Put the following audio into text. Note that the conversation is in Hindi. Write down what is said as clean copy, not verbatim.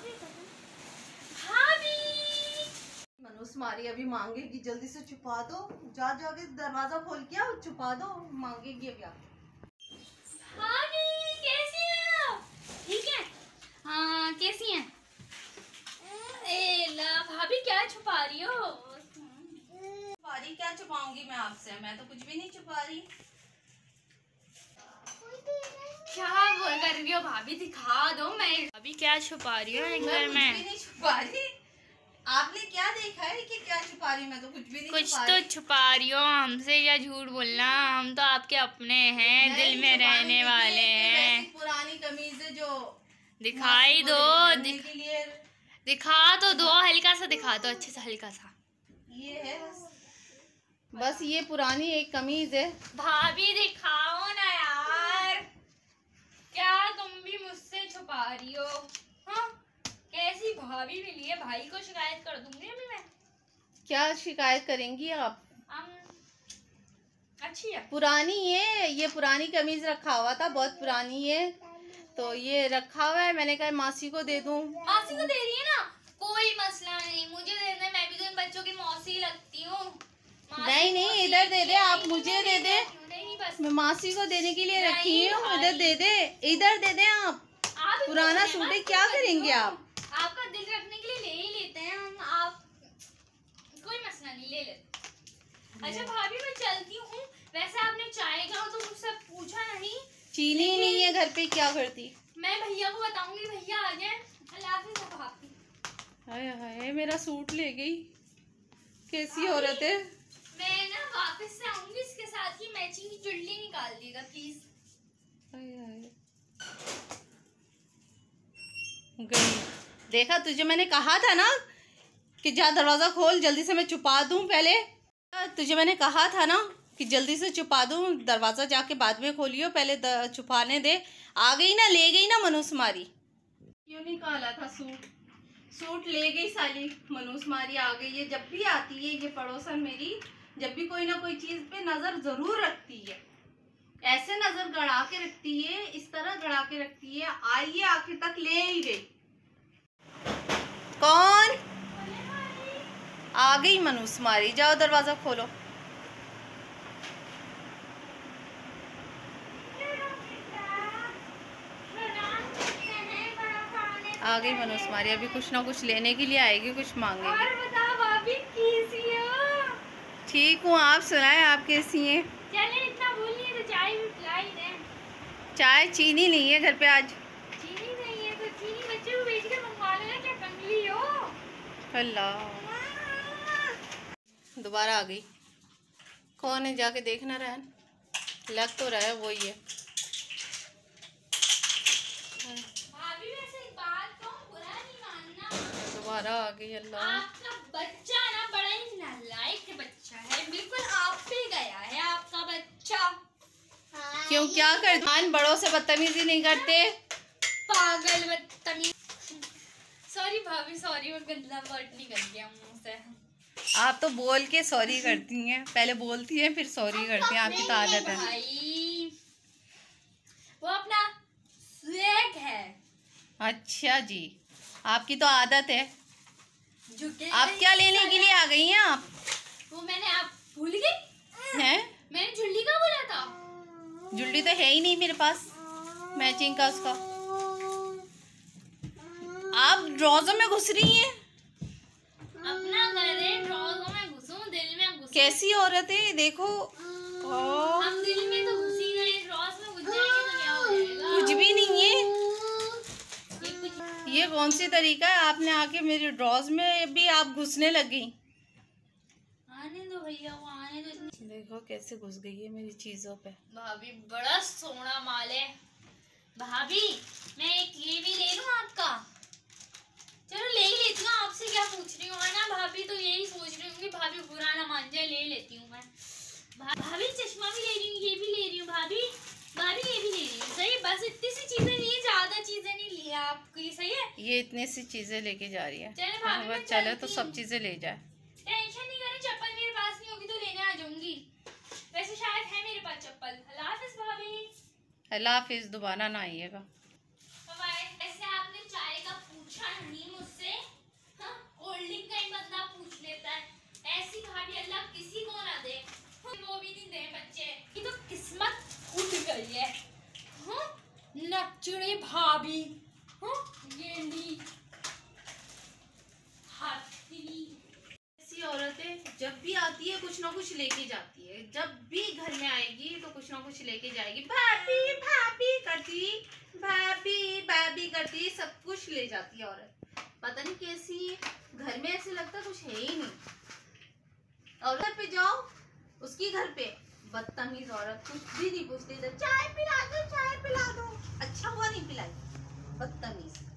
मनुष्मारी अभी मांगेगी, जल्दी से छुपा दो, जा जाके दरवाजा खोल के आओ, छुपा दो, मांगेगी अभी आप। भाभी कैसी हैं आप? ठीक है? हाँ कैसी हैं? भाभी क्या छुपा रही हो? छुपारी क्या छुपाऊंगी मैं आपसे, मैं तो कुछ भी नहीं छुपा रही। क्या बोल कर रही हो भाभी, दिखा दो। मैं भाभी क्या छुपा रही हो घर में? कुछ भी नहीं छुपा रही। आपने क्या देखा है कि क्या छुपा रही? मैं तो कुछ भी नहीं कुछ छुपा तो रही। छुपा रही हो हमसे, या झूठ बोलना? हम तो आपके अपने हैं, दिल में रहने वाले हैं। पुरानी कमीज जो दिखाई दो, दिखा तो दो, हल्का सा दिखा दो, अच्छे से हल्का सा। ये है बस ये पुरानी एक कमीज है। भाभी दिखाओ ना यार, क्या तुम भी मुझसे छुपा रही हो? हाँ कैसी भाभी मिली है, भाई को शिकायत कर दूंगी अभी मैं। क्या शिकायत करेंगी आप? अच्छी है, पुरानी है ये पुरानी कमीज रखा हुआ था, बहुत पुरानी है, तो ये रखा हुआ है, मैंने कहा मासी को दे दूं। मासी को दे रही है ना, कोई मसला नहीं, मुझे दे दे, मैं भी तो इन बच्चों की मौसी लगती हूँ। नहीं इधर दे दे, आप मुझे दे दे, नहीं बस मैं मासी को देने के लिए रखी हूँ। इधर दे दे, इधर दे दे। आप पुराना सूट है, क्या करेंगे आप? आपका दिल रखने के लिए ले ही लेते हैं हम, आप कोई मसला नहीं, ले लेते। अच्छा भाभी मैं चलती हूँ, वैसे आपने चाय का तो मुझसे पूछा नहीं। चीनी नहीं है घर पे, क्या करती? मैं भैया को बताऊंगी, भैया आ जाए। अल्लाह हाफिज़ भाभी। हाय हाय मेरा सूट ले गई, कैसी औरत है। मैं ना वापस से आऊंगी, इसके साथ ही मैचिंग की चुल्ली निकाल दीजिएगा प्लीज। हाय हाय गई। देखा, तुझे मैंने कहा था ना कि जा दरवाजा खोल, जल्दी से मैं छुपा दूं। पहले तुझे मैंने कहा था ना कि जल्दी से छुपा दूं, दरवाजा जाके बाद में खोलियो, पहले छुपाने दे। आ गई ना, ले गई ना मनुष्मारी। क्यों निकाला था सूट? सूट ले गई साली मनुष्मारी, आ गई है। जब भी आती है ये पड़ोसन मेरी, जब भी कोई ना कोई चीज पे नजर जरूर रखती है, ऐसे नजर गड़ा के रखती है, इस तरह गड़ा के रखती है। आई है आखिर तक, ले ही गई। कौन आ गई? मनुष्मारी, जाओ दरवाजा खोलो। आ गई मनुष्मारी, अभी कुछ ना कुछ लेने के लिए आएगी, कुछ मांगेगी। और बताओ भाभी कैसी हो? ठीक हूँ, आप सुनाएं, आप कैसी हैं? चले इतना भूल नहीं तो चाय भी पिलाई दे। चाय चीनी नहीं है घर पे आज। चीनी नहीं है तो चीनी बच्चे को बेच के मंगवा लेना, क्या कंगली हो? अल्लाह, दोबारा आ गई। कौन है, जाके देखना रहन, लग तो रहा है वही है। भाभी वैसे एक बात कहूं, बुरा नहीं मानना, दोबारा आ गई। अल्लाह, आपका बच्चा ना बड़ा ही नालायक बच्चा है, बिल्कुल आप पे गया है आपका बच्चा। क्यों, क्या करते? बड़ों से बदतमीजी नहीं करते? पागल बदतमीज। सॉरी भाभी, सॉरी, मैं गंदा वर्ड निकल गया मुंह से। आप तो बोल के सॉरी करती हैं, पहले बोलती हैं फिर सॉरी करती हैं, आपकी तो आदत है। भाई वो अपना स्वैग है। अच्छा जी, आपकी तो आदत है। झुके आप क्या लेने के लिए आ गई हैं आप? वो मैंने, आप भूल गई? हैं? मैंने झुल्ली का बोला था। ज्वेलरी तो है ही नहीं मेरे पास मैचिंग का उसका। आप ड्रॉजर में घुस रही हैं। अपना घर है, ड्रॉजर में घुसूं, दिल में घुसूं? कैसी औरत है, देखो। हम दिल में तो घुस ही गए, ड्रॉज में घुस जाएंगे तो क्या हो जाएगा? कुछ भी नहीं है। ये कौन सी तरीका है, आपने आके मेरे ड्रॉज में भी आप घुसने लग गई। आने दो भैया, वो आने दो। देखो कैसे घुस गई है मेरी चीजों पे। भाभी बड़ा सोना माल है। भाभी मैं एक ये भी ले लूं आपका? चलो ले ही लेती हूँ, आपसे क्या पूछ रही हूँ, है ना भाभी? तो यही सोच रही हूँ कि भाभी बुरा ना मान जाए, ले लेती हूँ मैं। भाभी चश्मा भी ले रही हूँ, ये भी ले रही हूँ भाभी, भाभी ये भी ले रही हूँ। सही, बस इतनी सी चीजें ली, ज्यादा चीजें नहीं ली आपकी। सही है, ये इतनी सी चीजें लेके जा रही है। चले भाभी मैं चले तो सब चीजें ले जाए। टेंशन नहीं करें, चप्पल मेरे पास नहीं होगी तो लेने आ जाऊंगी। वैसे शायद है मेरे पास चप्पल। अल्लाह हाफिज़ भाभी। अल्लाह हाफिज़, दोबारा ना आइएगा। बाय। वैसे आपने चाय का पूछा नहीं, जब भी आती है कुछ ना कुछ लेके जाती है, जब भी घर में आएगी तो कुछ ना कुछ लेके जाएगी। भाभी भाभी करती, भाभी भाभी करती, सब कुछ ले जाती है औरत। पता नहीं कैसी, घर में ऐसे लगता कुछ है ही नहीं। और घर पे जाओ, उसकी घर पे बदतमीज औरत, कुछ भी नहीं पूछती, चाय पिला दो, चाय पिला दो, अच्छा हुआ नहीं पिलाई, बदतमीज।